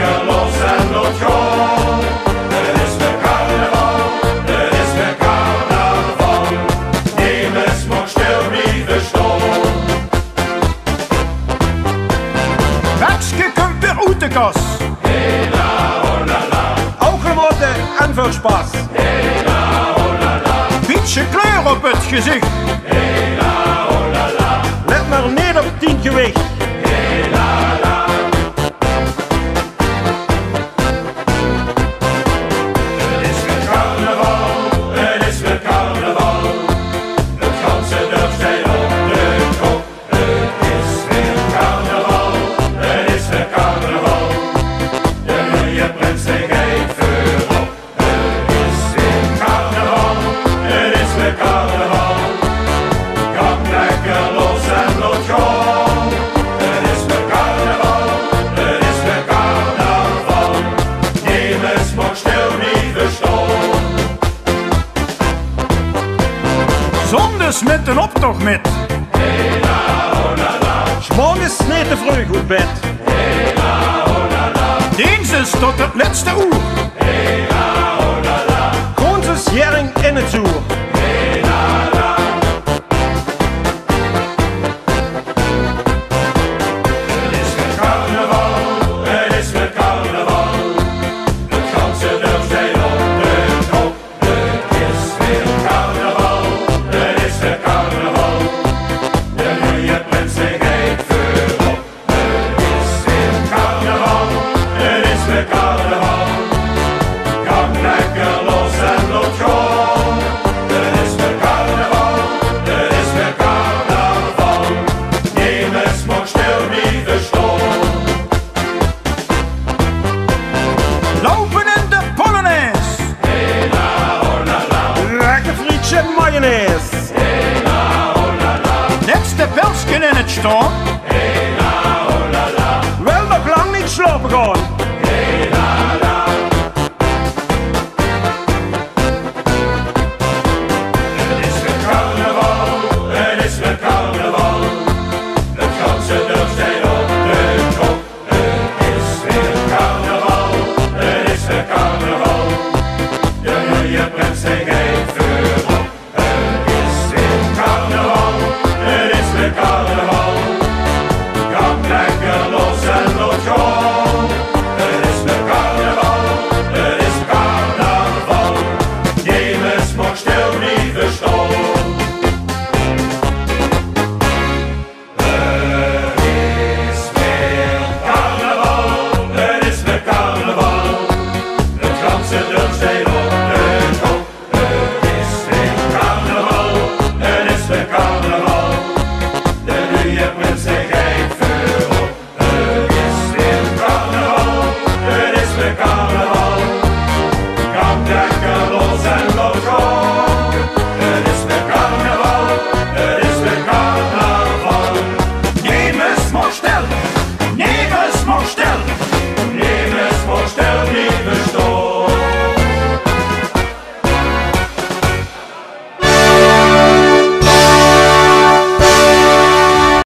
lekker los en loopt gewoon. Het is weer carnaval, het is weer carnaval. Niemand mag stil blijven staan. Wekske komt weer uit de kas. Hela, oh la la. Ooggemoten en veel spas. Hela, oh la la. Beetje kleur op het gezicht. Hela, oh la la. Let maar niet op 10 gewicht. Hela, la. Het is weer carnaval, het is weer carnaval. Het ganse dorp staat op de kop. Het is weer carnaval, het is weer carnaval. De mooie prins die gaat voorop. Het is weer carnaval, het is weer carnaval. Kom lekker los en loop gewoon. Het is weer carnaval, het is weer carnaval. Niemand mag stil blijven staan. Zondags met een optocht met. Hela, oh la la. 's Morgens niet te vroeg uit bed. Hela, oh la la. Dinsdags tot het laatste uur. Hela, oh la la. Woensdags jering in het zoer. Hela, la. Het is weer carnaval, het is weer carnaval. Het ganse dorp staat op de kop. Het is weer carnaval, het is weer carnaval. De mooie prins die gaat voorop. Het is weer carnaval, het is weer carnaval. Kom lekker los en loop gewoon. Het is weer carnaval, het is weer carnaval. Niemand mag stil blijven staan. Lopen in de polonaise. Hela, oh la la. Lekker frietje mayonaise. Hela, oh la la. Netste pelsken in het storm. Hela, oh la la. Wel nog lang niet slapen gaan. Hela,